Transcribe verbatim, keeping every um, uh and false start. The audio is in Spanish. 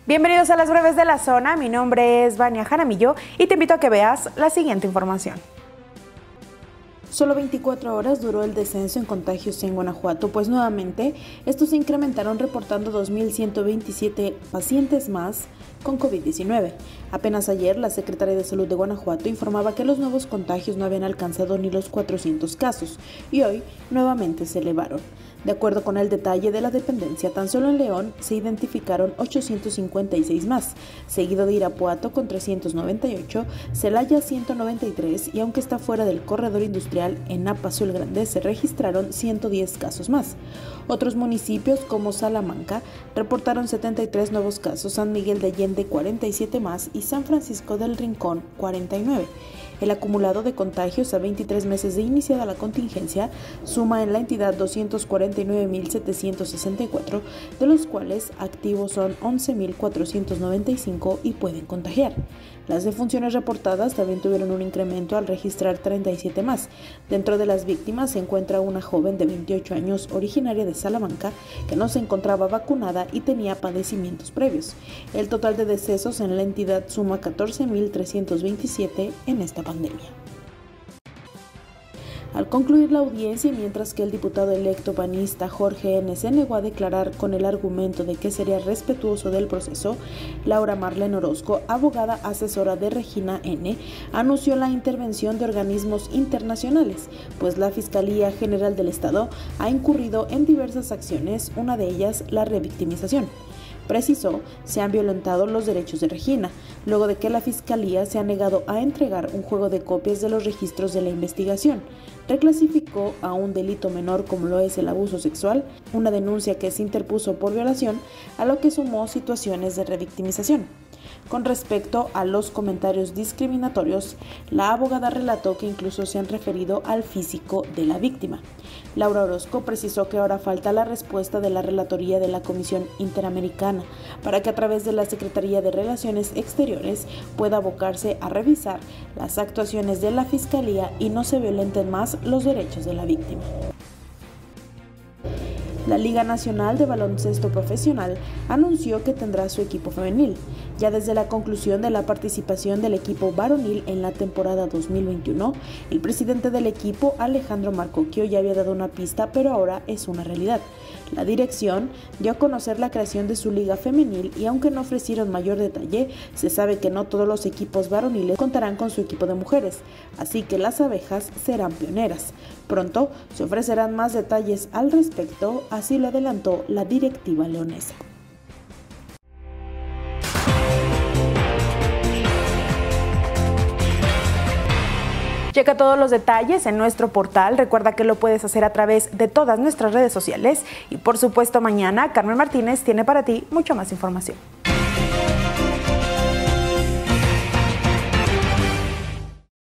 Bienvenidos a las breves de la zona, mi nombre es Vania Jaramillo y te invito a que veas la siguiente información. Solo veinticuatro horas duró el descenso en contagios en Guanajuato, pues nuevamente estos se incrementaron reportando dos mil ciento veintisiete pacientes más con COVID diecinueve. Apenas ayer, la Secretaría de Salud de Guanajuato informaba que los nuevos contagios no habían alcanzado ni los cuatrocientos casos y hoy nuevamente se elevaron. De acuerdo con el detalle de la dependencia, tan solo en León se identificaron ochocientos cincuenta y seis más, seguido de Irapuato con trescientos noventa y ocho, Celaya ciento noventa y tres y aunque está fuera del corredor industrial, en Apaso el Grande se registraron ciento diez casos más. Otros municipios como Salamanca reportaron setenta y tres nuevos casos, San Miguel de Allende cuarenta y siete más y San Francisco del Rincón cuarenta y nueve. El acumulado de contagios a veintitrés meses de iniciada la contingencia suma en la entidad doscientos cuarenta y nueve mil setecientos sesenta y cuatro, de los cuales activos son once mil cuatrocientos noventa y cinco y pueden contagiar. Las defunciones reportadas también tuvieron un incremento al registrar treinta y siete más. Dentro de las víctimas se encuentra una joven de veintiocho años originaria de Salamanca que no se encontraba vacunada y tenía padecimientos previos. El total de decesos en la entidad suma catorce mil trescientos veintisiete en esta pandemia. Al concluir la audiencia, mientras que el diputado electo panista Jorge N. se negó a declarar con el argumento de que sería respetuoso del proceso, Laura Marlene Orozco, abogada asesora de Regina N., anunció la intervención de organismos internacionales, pues la Fiscalía General del Estado ha incurrido en diversas acciones, una de ellas la revictimización. Precisó, se han violentado los derechos de Regina, luego de que la Fiscalía se ha negado a entregar un juego de copias de los registros de la investigación. Reclasificó a un delito menor como lo es el abuso sexual, una denuncia que se interpuso por violación, a lo que sumó situaciones de revictimización. Con respecto a los comentarios discriminatorios, la abogada relató que incluso se han referido al físico de la víctima. Laura Orozco precisó que ahora falta la respuesta de la relatoría de la Comisión Interamericana para que a través de la Secretaría de Relaciones Exteriores pueda abocarse a revisar las actuaciones de la Fiscalía y no se violenten más los derechos de la víctima. La Liga Nacional de Baloncesto Profesional anunció que tendrá su equipo femenil. Ya desde la conclusión de la participación del equipo varonil en la temporada dos mil veintiuno, el presidente del equipo, Alejandro Marcocchio, ya había dado una pista, pero ahora es una realidad. La dirección dio a conocer la creación de su liga femenil y aunque no ofrecieron mayor detalle, se sabe que no todos los equipos varoniles contarán con su equipo de mujeres, así que las abejas serán pioneras. Pronto se ofrecerán más detalles al respecto, así lo adelantó la directiva leonesa. Checa todos los detalles en nuestro portal, recuerda que lo puedes hacer a través de todas nuestras redes sociales y por supuesto mañana Carmen Martínez tiene para ti mucha más información.